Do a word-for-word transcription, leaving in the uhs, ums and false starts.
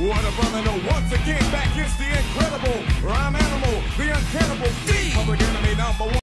What a brother, no, once again, back is the incredible